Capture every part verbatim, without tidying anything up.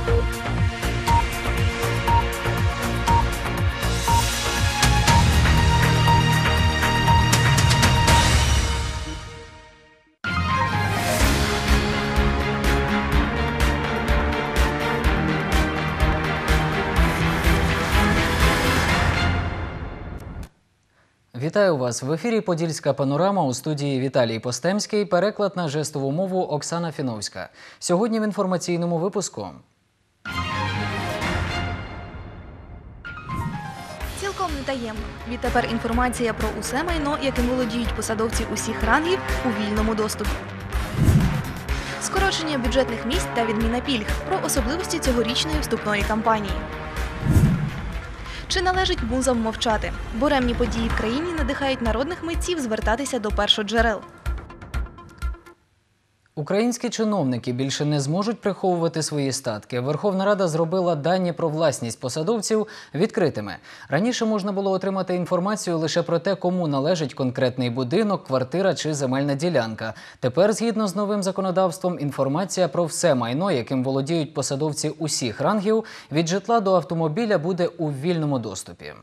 Вітаю вас! В ефірі «Подільська панорама», у студії Віталій Постемський, переклад на жестову мову Оксана Фіновська. Сьогодні в інформаційному випуску. Цілком не таємно. Відтепер інформація про усе майно, яким володіють посадовці усіх рангів, у вільному доступі. Скорочення бюджетних місць та відміна пільг. Про особливості цьогорічної вступної кампанії. Чи належить музам мовчати? Буремні події в країні надихають народних митців звертатися до першоджерел. Українські чиновники більше не зможуть приховувати свої статки. Верховна Рада зробила дані про власність посадовців відкритими. Раніше можна було отримати інформацію лише про те, кому належить конкретний будинок, квартира чи земельна ділянка. Тепер, згідно з новим законодавством, інформація про все майно, яким володіють посадовці усіх рангів, від житла до автомобіля буде у вільному доступі.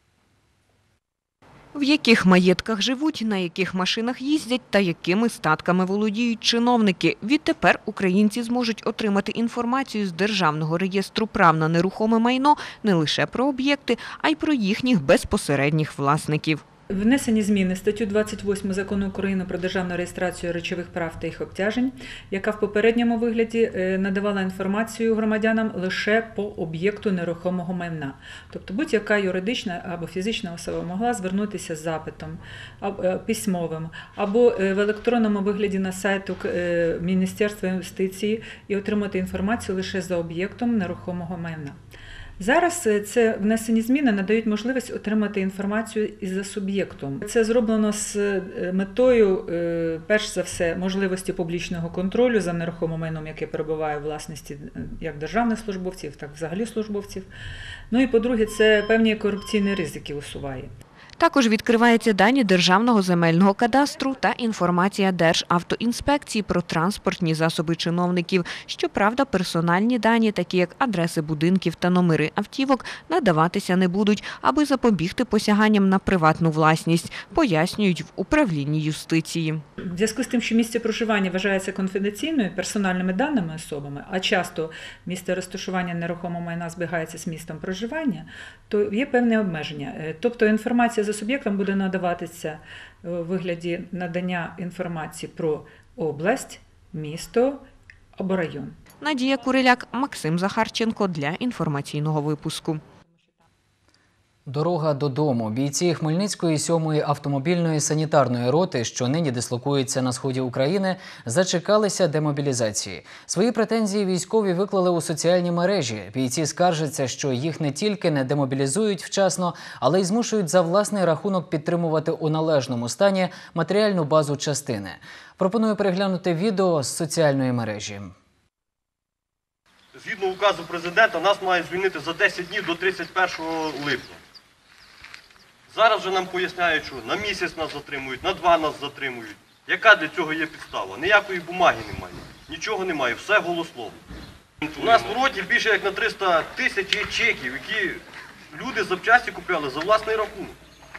В яких маєтках живуть, на яких машинах їздять та якими статками володіють чиновники. Відтепер українці зможуть отримати інформацію з Державного реєстру прав на нерухоме майно не лише про об'єкти, а й про їхніх безпосередніх власників. Внесені зміни в статтю двадцять восьму Закону України про державну реєстрацію речових прав та їх обтяжень, яка в попередньому вигляді надавала інформацію громадянам лише по об'єкту нерухомого майна. Тобто будь-яка юридична або фізична особа могла звернутися з запитом письмовим або в електронному вигляді на сайту Міністерства юстиції і отримати інформацію лише за об'єктом нерухомого майна. Зараз це внесені зміни надають можливість отримати інформацію і за суб'єктом. Це зроблено з метою, перш за все, можливості публічного контролю за нерухомим майном, яке перебуває у власності як державних службовців, так і взагалі службовців. Ну і, по-друге, це певні корупційні ризики усуває. Також відкриваються дані Державного земельного кадастру та інформація Державтоінспекції про транспортні засоби чиновників. Щоправда, персональні дані, такі як адреси будинків та номери автівок, надаватися не будуть, аби запобігти посяганням на приватну власність, пояснюють в управлінні юстиції. В зв'язку з тим, що місце проживання вважається конфіденційною персональними даними особами, а часто місце розташування нерухомого майна збігається з містом проживання, то є певне обмеження. Тобто інформація за суб'єктом буде надаватися у вигляді надання інформації про область, місто або район. Надія Куриляк, Максим Захарченко для інформаційного випуску. Дорога додому. Бійці Хмельницької сьомої автомобільної санітарної роти, що нині дислокуються на сході України, зачекалися демобілізації. Свої претензії військові виклали у соціальні мережі. Бійці скаржаться, що їх не тільки не демобілізують вчасно, але й змушують за власний рахунок підтримувати у належному стані матеріальну базу частини. Пропоную переглянути відео з соціальної мережі. Згідно указу президента, нас мають звільнити за десять днів до тридцять першого липня. Зараз вже нам поясняють, що на місяць нас затримують, на два нас затримують. Яка для цього є підстава? Ніякої бумаги немає, нічого немає, все голословно. У нас в роті більше як на триста тисяч є чеків, які люди запчасті купляли за власний рахунок.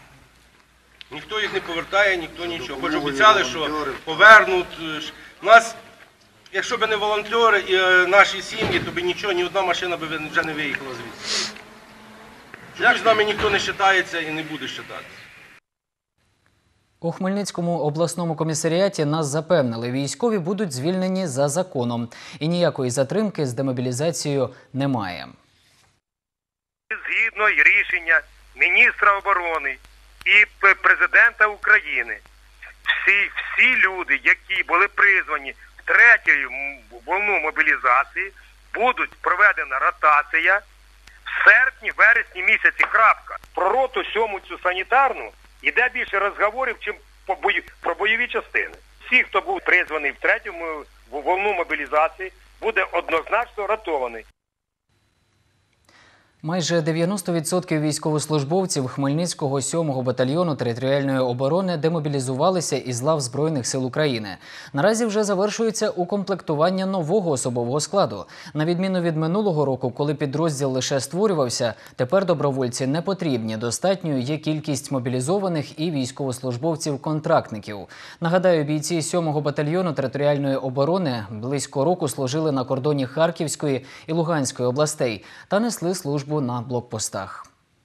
Ніхто їх не повертає, ніхто нічого. Хоч обіцяли, що повернуть. У нас, якщо б не волонтери і наші сім'ї, то б нічого, ні одна машина б вже не виїхала звідси. Чомусь з нами ніхто не вважається і не буде вважатися. У Хмельницькому обласному комісаріаті нас запевнили, військові будуть звільнені за законом. І ніякої затримки з демобілізацією немає. Згідно рішення міністра оборони і президента України, всі, всі люди, які були призвані в третю волну мобілізації, будуть проведена ротація в серпні, вересні місяці, крапка. Про роту сьому цю санітарну йде більше розговорів, чим про бойові частини. Всі, хто був призваний в третю волну мобілізації, буде однозначно ротований. Майже дев'яносто відсотків військовослужбовців Хмельницького сьомого батальйону територіальної оборони демобілізувалися із лав Збройних сил України. Наразі вже завершується укомплектування нового особового складу. На відміну від минулого року, коли підрозділ лише створювався, тепер добровольці не потрібні. Достатньою є кількість мобілізованих і військовослужбовців-контрактників. Нагадаю, бійці сьомого батальйону територіальної оборони близько року служили на кордоні Харківської і Луганської областей та несли службу на блокпостах.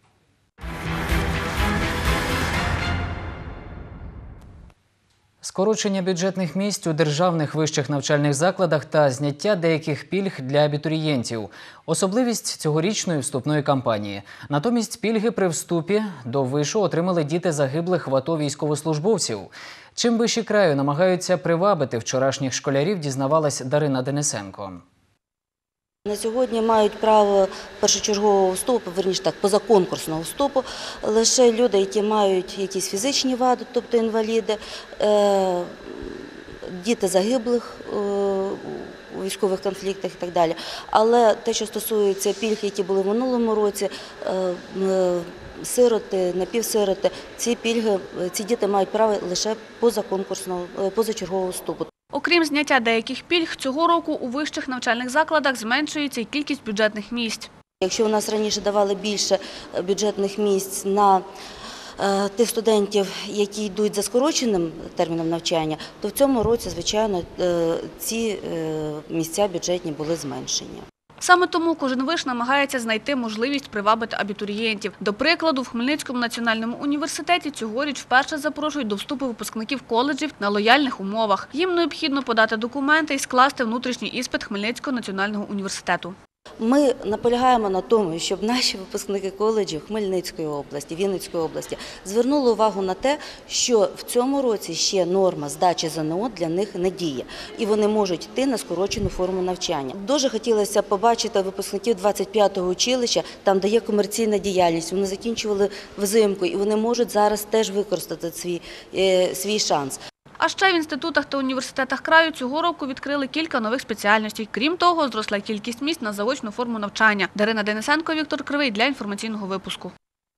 Скорочення бюджетних місць у державних вищих навчальних закладах та зняття деяких пільг для абітурієнтів – особливість цьогорічної вступної кампанії. Натомість пільги при вступі до вишу отримали діти загиблих в АТО військовослужбовців. Чим виші краю намагаються привабити вчорашніх школярів, дізнавалась Дарина Денисенко. На сьогодні мають право першочергового вступу, верніше так, позаконкурсного вступу, лише люди, які мають якісь фізичні вади, тобто інваліди, діти загиблих у військових конфліктах і так далі. Але те, що стосується пільг, які були в минулому році, сироти, напівсироти, ці пільги, ці діти мають право лише позаконкурсного, позачергового вступу. Окрім зняття деяких пільг, цього року у вищих навчальних закладах зменшується і кількість бюджетних місць. Якщо у нас раніше давали більше бюджетних місць на тих студентів, які йдуть за скороченим терміном навчання, то в цьому році, звичайно, ці місця бюджетні були зменшені. Саме тому кожен виш намагається знайти можливість привабити абітурієнтів. До прикладу, в Хмельницькому національному університеті цьогоріч вперше запрошують до вступу випускників коледжів на лояльних умовах. Їм необхідно подати документи і скласти внутрішній іспит Хмельницького національного університету. Ми наполягаємо на тому, щоб наші випускники коледжів Хмельницької області, Вінницької області звернули увагу на те, що в цьому році ще норма здачі ЗНО для них не діє. І вони можуть йти на скорочену форму навчання. Дуже хотілося побачити випускників двадцять п'ятого училища, там, де є комерційна діяльність. Вони закінчували взимку і вони можуть зараз теж використати свій, свій шанс. А ще в інститутах та університетах краю цього року відкрили кілька нових спеціальностей. Крім того, зросла кількість місць на заочну форму навчання. Дарина Денисенко, Віктор Кривий для інформаційного випуску.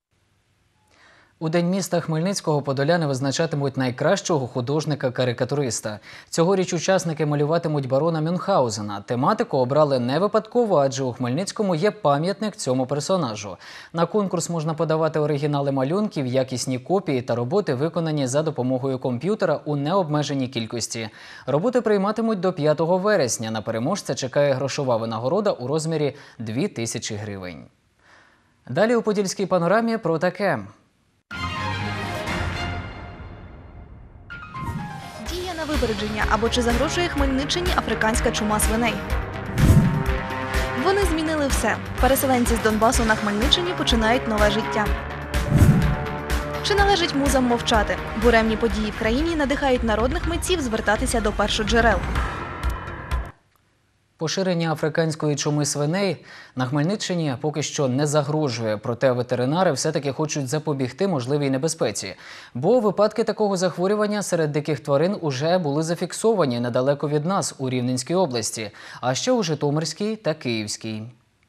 У День міста Хмельницького подоляни визначатимуть найкращого художника-карикатуриста. Цьогоріч учасники малюватимуть барона Мюнхгаузена. Тематику обрали не випадково, адже у Хмельницькому є пам'ятник цьому персонажу. На конкурс можна подавати оригінали малюнків, якісні копії та роботи, виконані за допомогою комп'ютера у необмеженій кількості. Роботи прийматимуть до п'ятого вересня. На переможця чекає грошова винагорода у розмірі дві тисячі гривень. Далі у Подільській панорамі про таке. Дія на випередження або чи загрожує Хмельниччині африканська чума свиней. Вони змінили все. Переселенці з Донбасу на Хмельниччині починають нове життя. Чи належить музам мовчати? Буремні події в країні надихають народних митців звертатися до першоджерел. Поширення африканської чуми свиней на Хмельниччині поки що не загрожує, проте ветеринари все-таки хочуть запобігти можливій небезпеці. Бо випадки такого захворювання серед диких тварин уже були зафіксовані недалеко від нас у Рівненській області, а ще у Житомирській та Київській.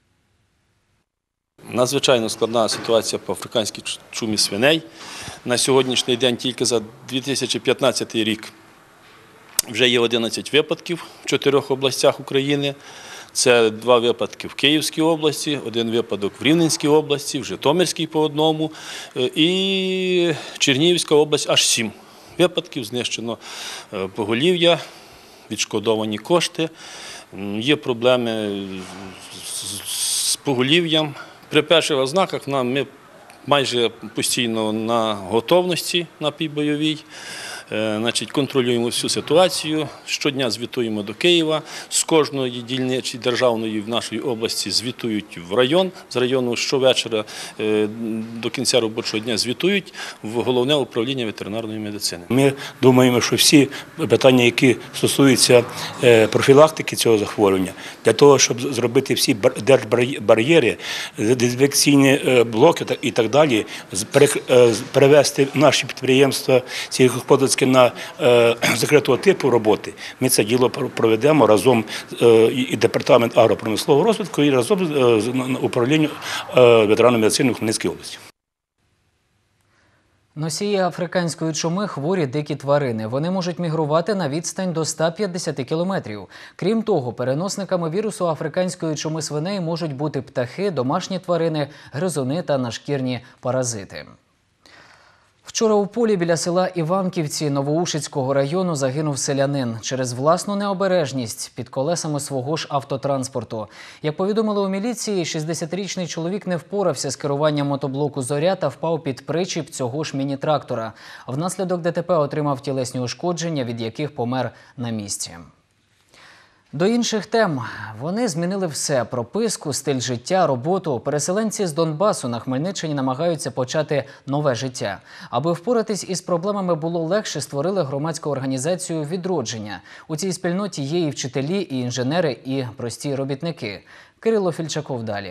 Надзвичайно складна ситуація по африканській чумі свиней. На сьогоднішній день тільки за дві тисячі п'ятнадцятий рік вже є одинадцять випадків в чотирьох областях України. Це два випадки в Київській області, один випадок в Рівненській області, в Житомирській по одному і Чернігівська область аж сім випадків. Знищено поголів'я, відшкодовані кошти. Є проблеми з поголів'ям. При перших ознаках ми майже постійно на готовності на півбойовій. Значить, контролюємо всю ситуацію, щодня звітуємо до Києва, з кожної дільниці державної в нашій області звітують в район, з району щовечора до кінця робочого дня звітують в Головне управління ветеринарної медицини. Ми думаємо, що всі питання, які стосуються профілактики цього захворювання, для того, щоб зробити всі держбар'єри, дезінфекційні блоки і так далі, перевести наші підприємства, сільськогосподарські випуски на е, закритого типу роботи, ми це діло проведемо разом е, і департамент агропромислового розвитку, і разом е, з управлінням е, ветеранів медицини в Хмельницькій області. Носії африканської чуми – хворі дикі тварини. Вони можуть мігрувати на відстань до ста п'ятдесяти кілометрів. Крім того, переносниками вірусу африканської чуми свиней можуть бути птахи, домашні тварини, гризуни та нашкірні паразити. Вчора у полі біля села Іванківці Новоушицького району загинув селянин через власну необережність під колесами свого ж автотранспорту. Як повідомили у міліції, шістдесятирічний чоловік не впорався з керуванням мотоблоку «Зоря» та впав під причіп цього ж міні-трактора. Внаслідок ДТП отримав тілесні ушкодження, від яких помер на місці. До інших тем. Вони змінили все – прописку, стиль життя, роботу. Переселенці з Донбасу на Хмельниччині намагаються почати нове життя. Аби впоратись із проблемами було легше, створили громадську організацію «Відродження». У цій спільноті є і вчителі, і інженери, і прості робітники. Кирило Фільчаков далі.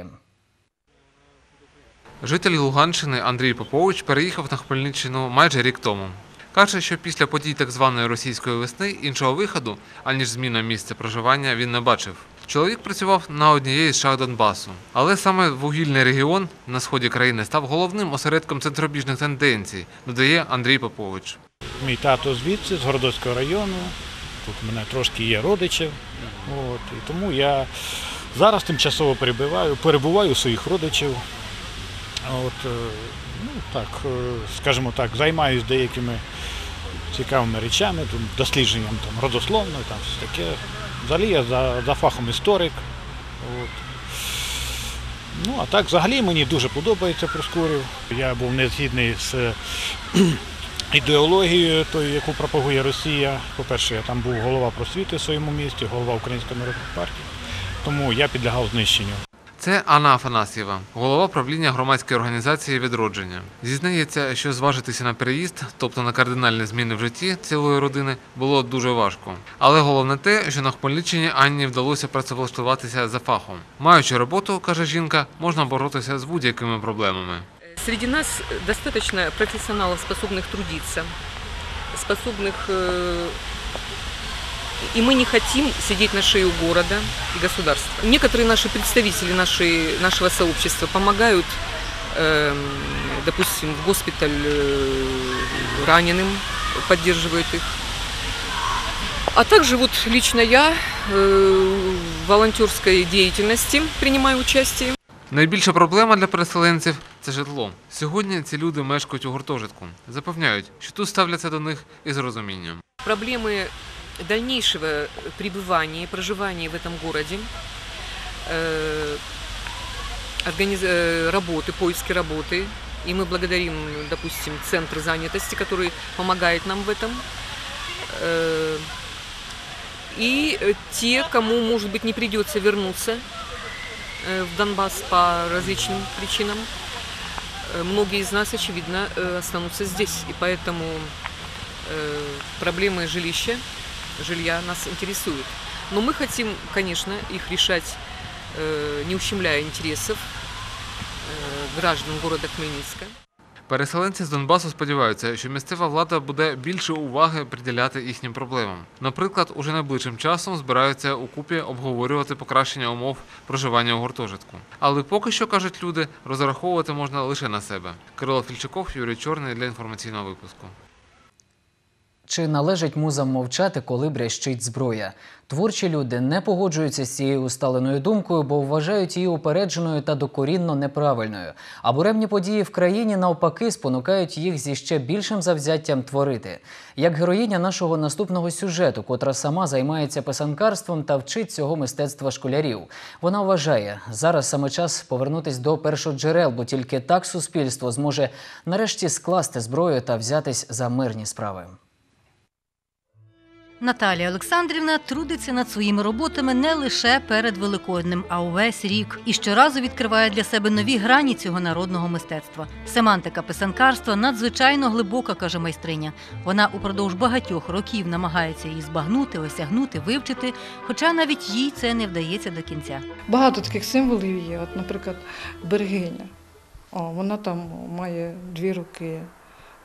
Житель Луганщини Андрій Попович переїхав на Хмельниччину майже рік тому. Каже, що після подій так званої російської весни іншого виходу, аніж зміна місця проживання, він не бачив. Чоловік працював на однієї з шахт Донбасу. Але саме вугільний регіон на сході країни став головним осередком центробіжних тенденцій, додає Андрій Попович. Мій тато звідси, з Городоцького району. Тут у мене трошки є родичів. От, і тому я зараз тимчасово перебуваю, перебуваю у своїх родичів. От, ну, так, скажімо так, займаюся деякими цікавими речами, дослідженням там, родословної, там, все таке. Взагалі я за, за фахом історик. От. Ну, а так, взагалі мені дуже подобається Проскурів. Я був не згідний з ідеологією, тою, яку пропагує Росія. По-перше, я там був голова просвіти в своєму місті, голова Української народної партії, тому я підлягав знищенню. Це Анна Афанасьєва, голова правління громадської організації «Відродження». Зізнається, що зважитися на переїзд, тобто на кардинальні зміни в житті цілої родини, було дуже важко. Але головне те, що на Хмельниччині Анні вдалося працевлаштуватися за фахом. Маючи роботу, каже жінка, можна боротися з будь-якими проблемами. Серед нас достаточно профессионалов, способных трудиться, способных... И мы не хотим сидеть на шее у города и государства. Некоторые наши представители нашей, нашего сообщества помогают, э, допустим, в госпиталь э, раненым, поддерживают их. А также вот лично я э, в волонтерской деятельности принимаю участие. Найбільша проблема для переселенців – це житло. Сьогодні ці люди мешкають у гуртожитку. Запевняють, що тут ставляться до них із розумінням. Проблеми дальнейшего пребывания и проживания в этом городе, э, организ... работы, поиски работы. И мы благодарим, допустим, Центр занятости, который помогает нам в этом. Э, и те, кому, может быть, не придется вернуться в Донбасс по различным причинам, многие из нас, очевидно, останутся здесь. И поэтому э, проблемы жилища, жилья нас интересуют. Но мы хотим, конечно, их решать, не ущемляя интересов граждан города Хмельницка. Переселенці з Донбасу сподіваються, що місцева влада буде більше уваги приділяти їхнім проблемам. Наприклад, уже найближчим часом збираються укупі обговорювати покращення умов проживання у гуртожитку. Але поки що, кажуть люди, розраховувати можна лише на себе. Кирило Фільчаков, Юрій Чорний для інформаційного випуску. Чи належить музам мовчати, коли брящить зброя? Творчі люди не погоджуються з цією усталеною думкою, бо вважають її упередженою та докорінно неправильною. А буремні події в країні, навпаки, спонукають їх зі ще більшим завзяттям творити. Як героїня нашого наступного сюжету, котра сама займається писанкарством та вчить цього мистецтва школярів. Вона вважає, зараз саме час повернутись до першоджерел, бо тільки так суспільство зможе нарешті скласти зброю та взятись за мирні справи. Наталія Олександрівна трудиться над своїми роботами не лише перед Великоднем, а увесь рік. І щоразу відкриває для себе нові грані цього народного мистецтва. Семантика писанкарства надзвичайно глибока, каже майстриня. Вона упродовж багатьох років намагається її збагнути, осягнути, вивчити, хоча навіть їй це не вдається до кінця. Багато таких символів є. От, наприклад, берегиня. О, вона там має дві руки.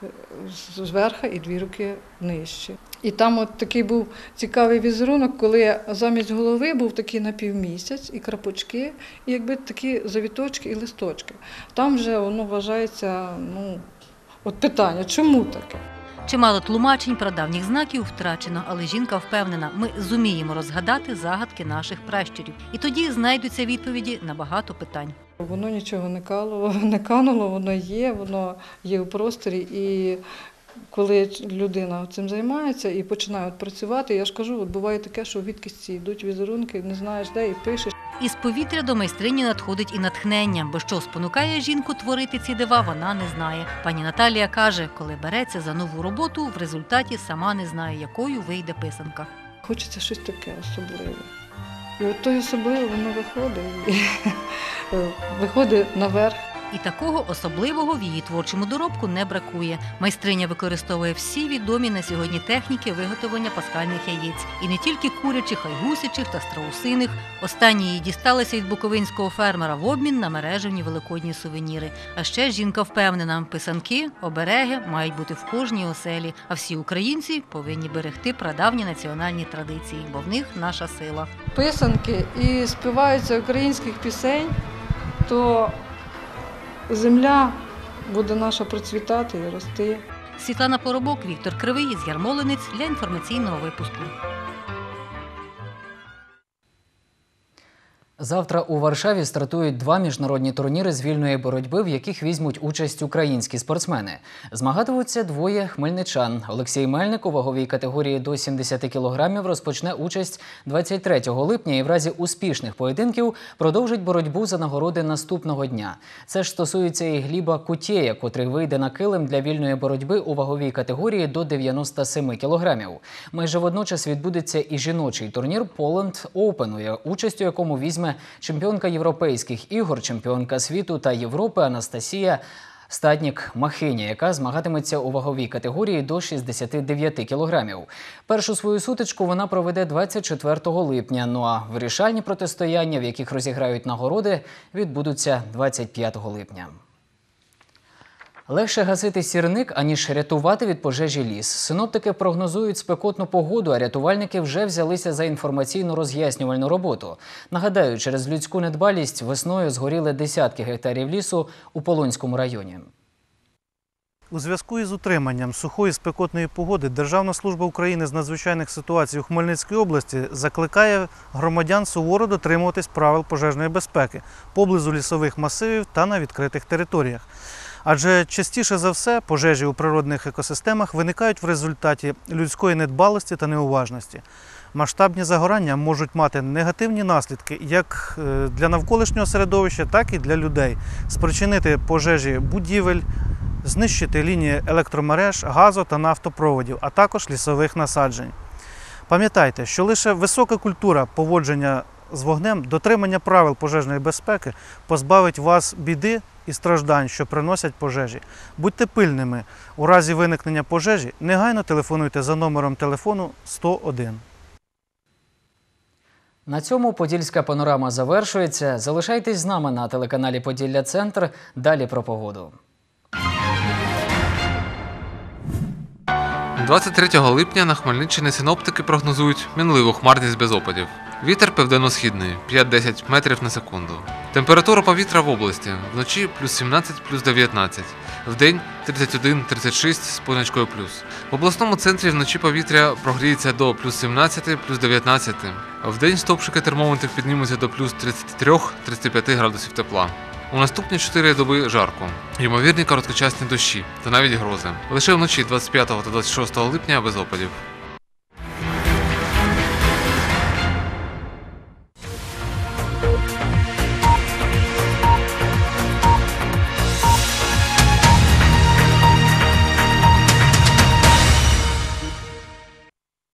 зверху і дві руки нижче. І там от такий був цікавий візерунок, коли замість голови був такий напівмісяць, і крапочки, і якби такі завіточки і листочки. Там вже воно вважається, ну, от питання, чому таке? Чимало тлумачень прадавніх знаків втрачено, але жінка впевнена, ми зуміємо розгадати загадки наших пращурів. І тоді знайдуться відповіді на багато питань. Воно нічого не кало, не кануло, воно є, воно є у просторі. І коли людина цим займається і починає от працювати, я ж кажу, от буває таке, що від кістці йдуть візерунки, не знаєш де, і пишеш. Із повітря до майстрині надходить і натхнення, бо що спонукає жінку творити ці дива, вона не знає. Пані Наталія каже, коли береться за нову роботу, в результаті сама не знає, якою вийде писанка. Хочеться щось таке особливе. І от той особливе воно виходить, і виходить наверх. І такого особливого в її творчому доробку не бракує. Майстриня використовує всі відомі на сьогодні техніки виготовлення пасхальних яєць. І не тільки курячих, а й гусячих та страусиних. Останні їй дісталися від буковинського фермера в обмін на мережевні великодні сувеніри. А ще жінка впевнена, писанки, обереги мають бути в кожній оселі. А всі українці повинні берегти прадавні національні традиції, бо в них наша сила. Писанки і співаються українських пісень, то земля буде наша процвітати і рости. Світлана Поробок, Віктор Кривий із Ярмолинець для інформаційного випуску. Завтра у Варшаві стартують два міжнародні турніри з вільної боротьби, в яких візьмуть участь українські спортсмени. Змагатимуться двоє хмельничан. Олексій Мельник у ваговій категорії до сімдесят кілограмів розпочне участь двадцять третього липня і в разі успішних поєдинків продовжить боротьбу за нагороди наступного дня. Це ж стосується і Гліба Кутєя, котрий вийде на килим для вільної боротьби у ваговій категорії до дев'яноста семи кілограмів. Майже водночас відбудеться і жіночий турнір Poland Open, участь у якому візьме чемпіонка європейських ігор, чемпіонка світу та Європи Анастасія Стаднік-Махиня, яка змагатиметься у ваговій категорії до шістдесяти дев'яти кілограмів. Першу свою сутичку вона проведе двадцять четвертого липня, ну а вирішальні протистояння, в яких розіграють нагороди, відбудуться двадцять п'ятого липня. Легше гасити сірник, аніж рятувати від пожежі ліс. Синоптики прогнозують спекотну погоду, а рятувальники вже взялися за інформаційно-роз'яснювальну роботу. Нагадаю, через людську недбалість весною згоріли десятки гектарів лісу у Полонському районі. У зв'язку із утриманням сухої спекотної погоди Державна служба України з надзвичайних ситуацій у Хмельницькій області закликає громадян суворо дотримуватись правил пожежної безпеки поблизу лісових масивів та на відкритих територіях. Адже частіше за все пожежі у природних екосистемах виникають в результаті людської недбалості та неуважності. Масштабні загорання можуть мати негативні наслідки як для навколишнього середовища, так і для людей. Спричинити пожежі будівель, знищити лінії електромереж, газо- та нафтопроводів, а також лісових насаджень. Пам'ятайте, що лише висока культура поводження з вогнем, дотримання правил пожежної безпеки позбавить вас біди і страждань, що приносять пожежі. Будьте пильними. У разі виникнення пожежі негайно телефонуйте за номером телефону сто один. На цьому Подільська панорама завершується. Залишайтесь з нами на телеканалі «Поділля-Центр». Далі про погоду. двадцять третього липня на Хмельниччині синоптики прогнозують мінливу хмарність без опадів. Вітер південно-східний – п'ять-десять метрів на секунду. Температура повітря в області – вночі плюс сімнадцять, плюс дев'ятнадцять. Вдень тридцять один - тридцять шість з позначкою плюс. В обласному центрі вночі повітря прогріється до плюс сімнадцять, плюс дев'ятнадцять. Вдень стовпчики термометрів піднімуться до плюс тридцять три - тридцять п'ять градусів тепла. У наступні чотири доби жарко. Ймовірні короткочасні дощі та навіть грози. Лише вночі двадцять п'ятого та двадцять шостого липня без опадів.